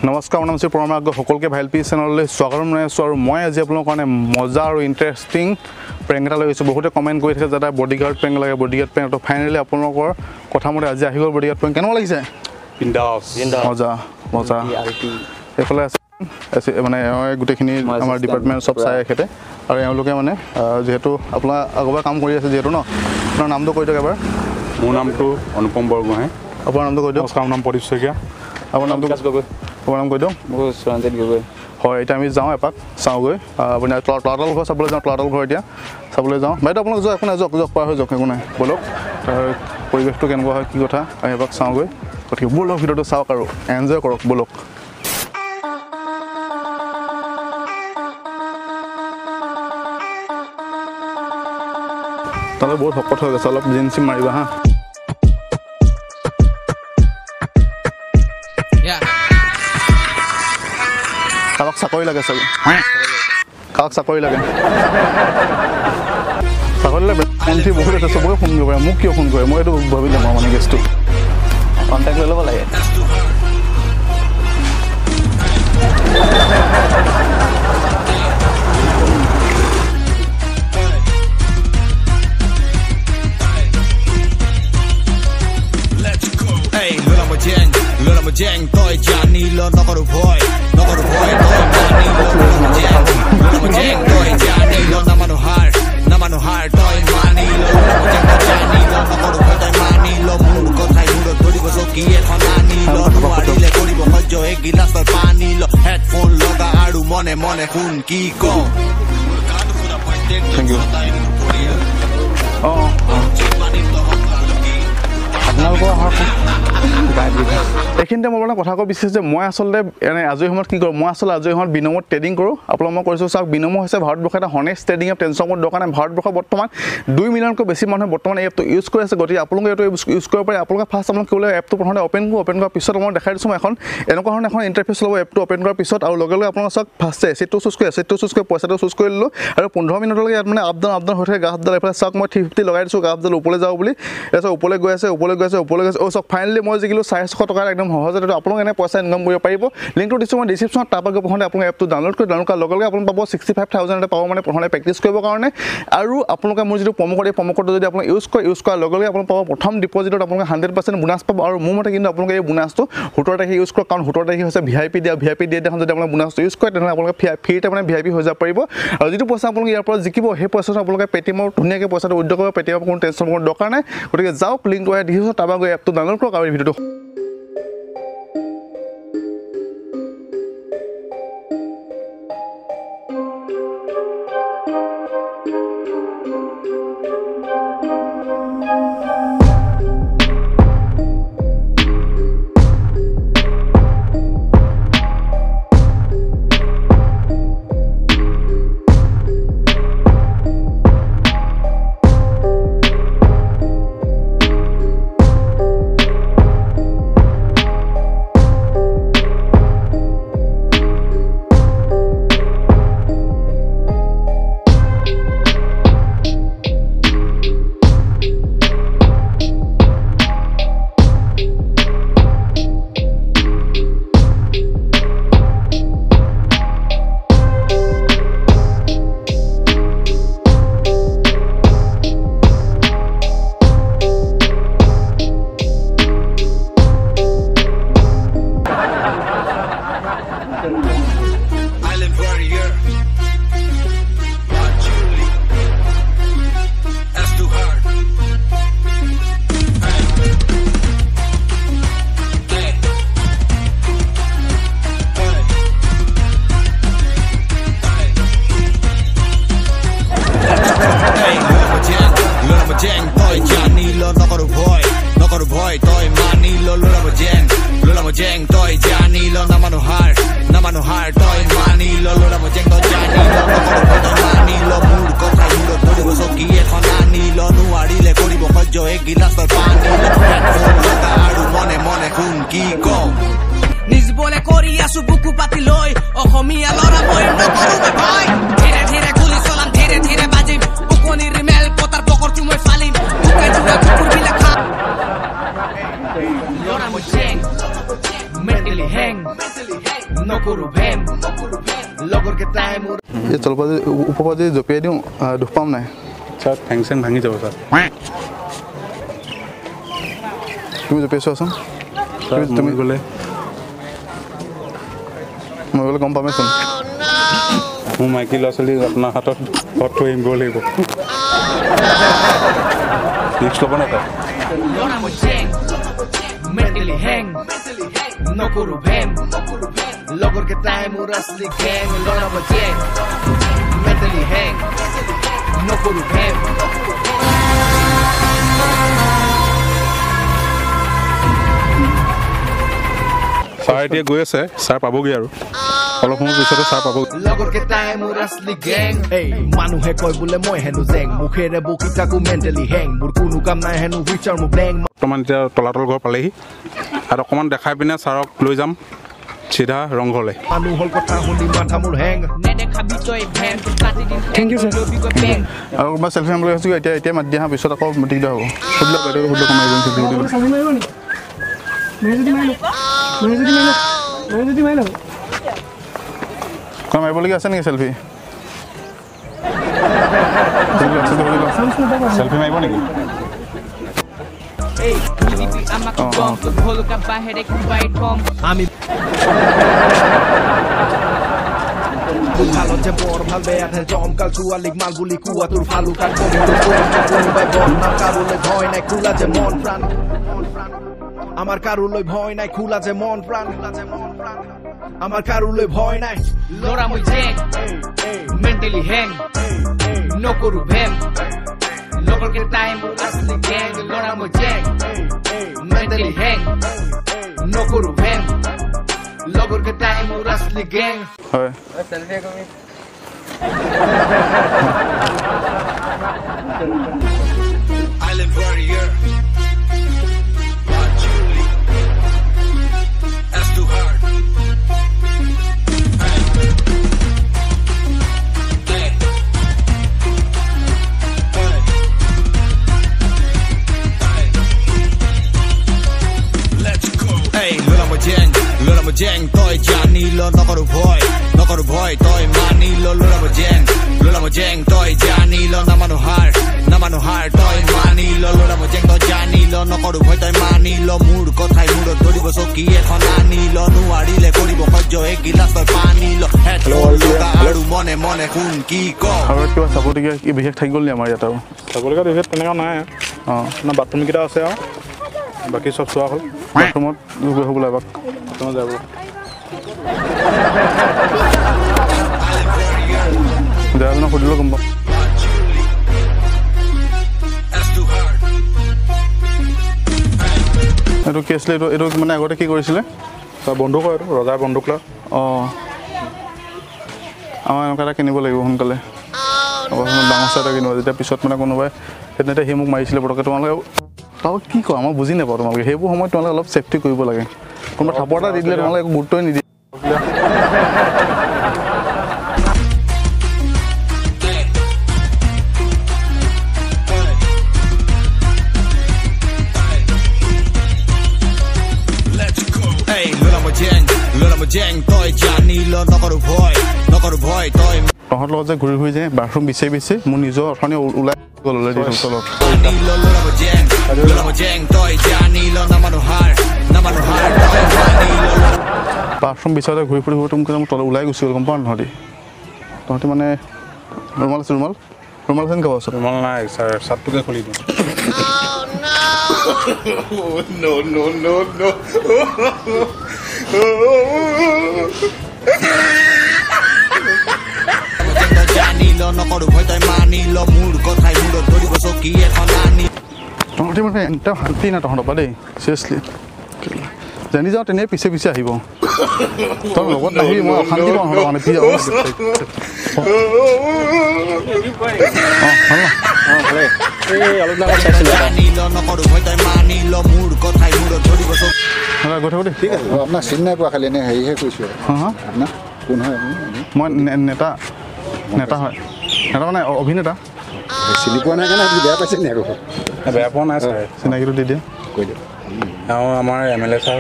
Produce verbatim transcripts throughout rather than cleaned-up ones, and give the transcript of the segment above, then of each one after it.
নমস্কাৰ মোৰ নাম শ্ৰী পৰমাগ্য সকলকে ভাইল পি চেনেললৈ স্বাগতম জনাইছোঁ আৰু মই আজি আপোনালোকৰ কাৰণে মজা আৰু ইণ্টাৰেষ্টিং প্ৰেংক এটা লৈ আহিছোঁ বহুতে কমেণ্ট কৰি থাকে যে বডিগাৰ্ড প্ৰেংক লাগে বডিগাৰ্ড প্ৰেংক তো ফাইনেলি আপোনালোকৰ কথা মতে আজি আহি গ'ল বডিগাৰ্ড প্ৰেংক কেনেকুৱা লাগিছে বিন্দাস মজা মজা এইফালে আছে মানে গোটেইখিনি আমাৰ ডিপাৰ্টমেণ্ট চব চাই এখেতে আৰু এওঁলোকে মানে যেহেতু আপোনাৰ আগৰবাৰ কাম কৰি আছে যিহেতু ন আপোনাৰ নামটো কৈ দিয়ক এবাৰ মোৰ নামটো অনুপম বৰগোহাঁই আপোনাৰ নামটো কৈ দিয়ক নমস্কাৰ নাম প্ৰদীপ শইকীয়া আপোনাৰ নামটো গগৈ আপোনাৰ নাম কৈ দিয়ক মোৰ সুৰঞ্জিত গগৈ হয় এতিয়া আমি যাওঁ এপাক চাওঁগৈ আপুনি তলাতল ঘৰ চাবলৈ যাওঁ তলাতল ঘৰ এতিয়া চাবলৈ যাওঁ বাইদেউ আপোনালোক যাওক একো নাই যাওক যাওক পাৰ হৈ যাওক একো নাই ব'লক পৰিৱেশটো কেনেকুৱা হয় কি কথা আমি এপাক চাওঁগৈ গতিকে ব'লক ভিডিঅ'টো চাওক আৰু এনজয় কৰক ব'লক তালৈ বহুত শকত হৈ গৈছে অলপ জিম চিম মাৰিবা হা কাৰোবাক চাকৰি লাগে চাগে কাৰোবাক চাকৰি লাগে চাকৰি লাগে কণ্ঠি বহুত আছে চবকে ফোন কৰিব পাৰে মোক কিয় ফোন কৰে মই এইটো ভাবি যাম মানে কেছটো কণ্টেক্ট লৈ ল'ব লাগে Jeng toy jani lo no koru boy no koru boy toy jani lo no jeng lo jeng toy jani lo na manu har na manu har toy mani lo jeng jani lo no koru boy toy mani lo mur ko thai mur thodi bo soki e thani lo no ari le kori bo hojo ek gilas toy pani lo headphone loga aru mone mone hun ki ko thank you oh আপোনালোকৰ এইখিনিতে মই মানে কথা ক'ব বিচাৰিছোঁ যে মই আচলতে এনে আজৰি সময়ত কি কৰোঁ মই আচলতে আজৰি সময়ত বিনমত ট্ৰেডিং কৰোঁ আপোনালোক মই কৰিছোঁ চাওক বিনম হৈছে ভাৰতবৰ্ষৰ এটা হনেষ্ট ট্ৰেডিং এপ টেনশ্যন মোৰ দোকানে ভাৰতবৰ্ষৰ বৰ্তমান দুই মিলিয়নকৈ বেছি মানুহে বৰ্তমান এই এপটো ইউজ কৰি আছে গতিকে আপোনালোকে এইটো ইউজ কৰিব পাৰে আপোনালোকে ফাৰ্ষ্ট আপোনালোকে কি বোলে এপটো প্ৰথমতে অ'পেন কৰোঁ অ'পেন কৰাৰ পিছত মই দেখাই দিছোঁ মই এখন এনেকুৱা ধৰণৰ এখন ইণ্টাৰফেচ ল'ব এপটো অ'পেন কৰাৰ পিছত আৰু লগে লগে আপোনালোকে চাওক ফাৰ্ষ্টে এচিডটো চুজ কৰি এচিডটো চুজ কৰি পইচাটো চুজ কৰি ল'লোঁ আৰু পোন্ধৰ মিনিটলৈকে ইয়াত মানে আপ ডাউন আপ ডাউন হৈ থাকে গাছডাল এইফালে চাওক মই থ্ৰী ফিফটি লগাই দিছোঁ গাছডাল ওপৰলৈ যাওঁ বুলি তাৰপিছত ওপৰলৈ গৈ আছে ওপৰলৈ গৈ আছে ওপৰলৈ গৈ আছে অ' চাওক ফাইনেলি মই জিকিলোঁ চাৰিশ টকাৰ একদম সহজতে আপোনালোকে এনে পইচা ইনকাম কৰিব পাৰিব লিংকটো দিছোঁ মই ডিছক্ৰিপশ্যনত তাৰপৰা গৈ প্ৰথমতে আপোনালোকে এপটো ডাউনলোড কৰি ডাউনলোড কৰাৰ লগে লগে আপোনালোকে পাব ছিক্সটি ফাইভ থাউজেণ্ড এটা পাব মানে প্ৰথমতে প্ৰেক্টিছ কৰিবৰ কাৰণে আৰু আপোনালোকে মোৰ যিটো প্ৰম' কোড এই প্ৰম' কোডটো যদি আপোনালোকে ইউজ কৰে ইউজ কৰাৰ লগে লগে আপোনালোকে পাব প্ৰথম ডিপ'জিটত আপোনালোকে হাণ্ড্ৰেড পাৰ্চেণ্ট বোনাছ পাব আৰু মোৰ মতে কিন্তু আপোনালোকে এই বোনাছটো সোতৰ তাৰিখে ইউজ কৰক কাৰণ সোতৰ তাৰিখে হৈছে ভি আই পি দিয়া ভি আই পি দিয়া দিনাখন যদি আপোনালোকে বোনাছটো ইউজ কৰে তেনেহ'লে আপোনালোকে ফ্ৰীতে মানে ভি আই পি হৈ যাব পাৰিব আৰু যিটো পইচা আপোনালোকে ইয়াৰ পৰা জিকিব সেই পইচাটো আপোনালোকে পেটিএমৰ ধুনীয়াকৈ পইচাটো উইথড্ৰ কৰিব পেটিএমৰ কোনো টেনশ্যন কোনো দৰকাৰ নাই গতিকে যাওক লিংকটো আহি দিছোঁ তাৰপৰা গৈ এপটো ডাউনলোড কৰক আৰু এই ভিডিঅ'টো Jeng toy jani lo na manu har na manu har toy mani lo lo na mo jeng toy jani lo na manu mani lo mur ko thai mur thodi bo soki e khonani lo nu ari le kori bo hojo ek gilas toy pani lo ka aru mone mone hun ki ko niz bole kori asu buku pati loy ohomia lora boy no koru be boy dhire dhire guli solam dhire dhire bajim ukoni rimel potar pokor chumoi falim bukai jura kukur bila kha lora mo jeng mentally hang নকৰো ভেম লগৰ কেটাই মোৰ এই তলপাজি উপপাজি জপিয়াই দিওঁ দুখ পাম নাই sir ঠ্যাং চ্যাং ভাঙি যাব স্যার তুমি জপিয়াই চোৱাচোন তুমি গ'লে মই গ'লে গম পামেচোন মোৰ মাইকী ল'ৰা ছোৱালী আপোনাৰ হাতত ঘৰত থৈ আহিব লাগিব ৰিক্স ল'ব নাই তাত লৰা মই জেং মেণ্টেলি হেং নকৰো ভেম লগৰ কেটাই মোৰ আছলি গেং লৰা মই জেং মেণ্টেলি হেং নকৰো ভেম ছাৰ এতিয়া গৈ আছে ছাৰ পাবগৈ আৰু অলপ সময় পিছতে ছাৰ পাব লগৰ কেটাই মোৰ আছলি গেং এই মানুহে কয় বোলে মই হেনো জেং মুখেৰে বকি থাকো মেণ্টেলি হেং মোৰ কোনো কাম নাই হেনো হুইচাৰ মোৰ ব্লেং বৰ্তমান এতিয়া তলাতল ঘৰ পালেহি আৰু অকণমান দেখাই পিনে ছাৰক লৈ যাম চিধা ৰংঘৰলৈ মানুহৰ কথা শুনি মাথা মোৰ হেং নেদেখাবি তই ভেম থেংক ইউ ছাৰ আৰু মই চেলফি মাৰিবলৈ গৈছোঁ এতিয়া এতিয়া মাতি দিয়া পিছত আকৌ দিগদাৰ হ'ব সুধিলে বাইদেউ সুধিলে কমাই দিম কোন মাৰিবলগীয়া আছে নেকি চেলফি চেলফি মাৰিব নেকি আমি ভালো যে বর ভাল বেয়াতে জমকাল চুয়ালিক মাল বুলি কুয়া তোর ফালু কাট কবি তোর কোনোবাই বদনাম কারুলে ভয় নাই খোলা যে মন প্রাণ আমার কারুলে ভয় নাই খোলা যে মন প্রাণ আমার কারুলে ভয় নাই লড়া মই জেং মেন্টালি হ্যাং নকরু ভেম লগর কে টাইম আসলি গ্যাং লড়া মই জেং মেন্টালি হ্যাং নকরু ভেম লগর কে টাইম আসলি গ্যাং হয় সেলফি কমি Island warrior That's too hard Lola mo jeng toy jani lo nokoro boy nokoro boy toy mani lo lola mo jeng lola mo jeng toy jani lo namano har namano har toy mani lo lola mo jeng toy jani lo nokoro boy toy mani lo mur kothai muro doribo soki ekhon ani lo nuarile koribo khojjo ek gilas toy pani lo hello aru mone mone kun ki ko আৰু কিবা চাবলগীয়া কি বিশেষ থাকি গ'ল নি আমাৰ ইয়াত আৰু চাবলগীয়া বিশেষ তেনেকুৱা নাই অঁ না বাথৰুম কেইটা আছে আৰু বাকী চব চোৱা হ'ল বাথৰুমত গৈ হ'ব লাগে বাথৰুমত যাব জেগাজনক সুধিলেও গম পাম এইটো কি আছিলে এইটো এইটো মানে আগতে কি কৰিছিলে তাৰ বন্ধুক হয় এইটো ৰজাৰ বন্ধুক লয় অঁ আমাৰ এনেকুৱা এটা কিনিব লাগিব সোনকালে ডাঙৰ চাই এটা কিনিব যেতিয়া পিছত মানে কোনোবাই সেইদিনা সি মোক মাৰিছিলে পটককৈ তোমালোকে তাক কি কোৱা মই বুজি নাপাওঁ তোমালোকে সেইবোৰ সময়ত তোমালোকে অলপ ছেফটি কৰিব লাগে কোনোবা থাপৰ এটা দি দিলে তোমালোকে একো গুৰুত্বই নিদিয়ে তহঁতৰ লগত যে ঘূৰি ঘূৰি যায় বাথৰুম বিচাৰি বিচাৰি মোৰ নিজৰ অথনি ওলাই গ'ল অলৰেডি তলত বাথৰুম বিচাৰোঁতে ঘূৰি ফুৰি ঘূৰি মোক তলত ওলাই গুচি গ'ল গম পাওঁ তহঁতি তহঁতি মানে ৰুমাল আছে ৰুমাল ৰুমাল আছে নেকি ওচৰত ৰুমাল নাই ছাৰ চাৰ্টটোকে খুলি দিওঁ no, no, no, no. তহঁতি মানে একদম শান্তি নাই তহঁতৰ পৰা দেই চিৰিয়াছলি জানি যাওঁ তেনে পিছে পিছে আহিব তই লগত নাহিবি মই অশান্তি পাওঁ তহঁতৰ মানে পিছে অঁ ভাল গৈ থাকোঁ দেই ঠিক আছে আপোনাৰ চিনি নাই পোৱা খালি এনে হেৰিহে কৈছোঁ হাঁ হাঁ আপোনাৰ কোন হয় আপুনি মই নেতা নেতা হয় নেতা মানে অভিনেতা চিনি পোৱা নাই কাৰণে আপুনি বেয়া পাইছে নি আকৌ বেয়া পোৱা নাই ছাৰ চিনাকিটো দি দিয়ে কৈ দিয়ক আৰু আমাৰ এম এল এ ছাৰ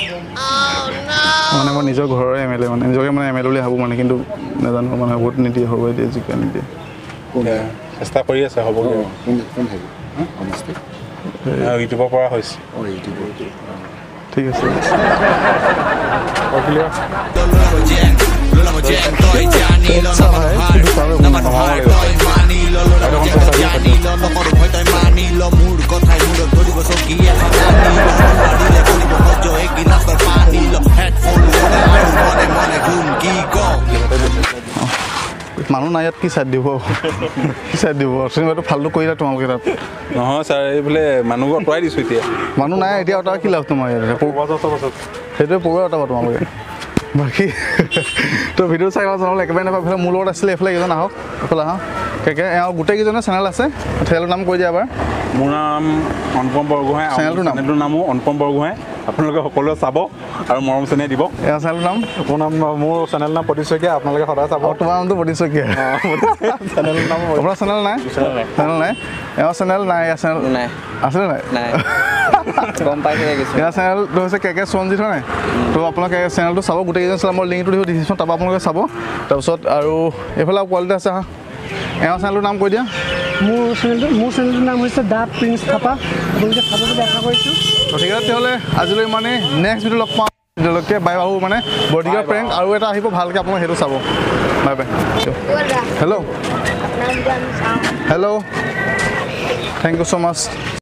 মানে মই নিজৰ ঘৰৰে এম এল এ মানে নিজকে মানে এম এল এ বুলি ভাবোঁ মানে কিন্তু নাজানো মানে ভোট নিদিয়ে হ'ব দিয়ে জিকা নিদিয়ে চেষ্টা কৰি আছে হ'বগৈ কোন কোন হেৰি সমষ্টি ইউটিউবৰ পৰা হৈছে অঁ ইউটিউবৰ ঠিক আছে Lola mo jeng toy jani lo na mano har na mano har toy mani lo lola mo jeng toy jani lo no koru hoy toy mani lo mur kothai mur dhoribo soki e khamani lo nuari le koribo hojo ek gilas tor pani lo headphone lo aru mone mone ghum ki go মানুহ নাই ইয়াত কি চাই দিব কি চাই দিব চিনেমাটো ফাল্টু কৰিলা তোমালোকে তাত নহয় ছাৰ এইফালে মানুহক আঁতৰাই দিছোঁ এতিয়া মানুহ নাই এতিয়া অঁতৰাই কি লাভ তোমাৰ ইয়াত সেইটোৱে পৰুৱা অঁতাবা তোমালোকে বাকী তো ভিডিঅ' চাই জনালে একেবাৰে নাপায় মোৰ লগত আছিলে এইফালে কেইজন আহক এইফালে আহক কেকে এওঁ গোটেইকেইজনৰ চেনেল আছে চেনেলৰ নাম কৈ দিয়া এবাৰ মোৰ নাম অনুপম বৰগোহাঁই চেনেলটোৰ নাম? চেনেলটোৰ নামো অনুপম বৰগোহাঁই আপোনালোকে সকলোৱে চাব আৰু মৰম চেনেহ দিব এওঁ চেনেলৰ নাম মোৰ নাম মোৰ চেনেল নাম প্ৰদীপ শইকীয়া আপোনালোকে সদায় চাব আৰু তোমাৰ নামটো প্ৰদীপ শইকীয়া চেনেলৰ নাম আপোনাৰ চেনেল নাই চেনেল নাই এওঁ চেনেল নাই এয়া চেনেল নাই আছিলে নাই নাই গম পাইছে কিছু এয়া চেনেলটো হৈছে কে কে সঞ্জিত হয় নাই তো আপোনালোকে চেনেলটো চাব গোটেইকেইজন চাব মই লিংকটো দিব দিছোঁ তাৰপৰা আপোনালোকে চাব তাৰপিছত আৰু এইফালে কোৱালিটি আছে হা এওঁ চেনেলটোৰ নাম কৈ দিয়া মোৰ চেনেলটো মোৰ চেনেলটোৰ নাম হৈছে দা প্ৰিন্স থাপা আপোনালোকে চাব বুলি আশা কৰিছোঁ ঠিক আছে তেতিয়াহ'লে আজিলৈ মানে নেক্সট ভিডিঅ' লগ পাওঁ তেতিয়ালৈকে বাই বাবু মানে বডিগাৰ্ড প্ৰেংক আৰু এটা আহিব ভালকৈ আপোনালোকে সেইটো চাব bye bye hello' hello' thank you so' much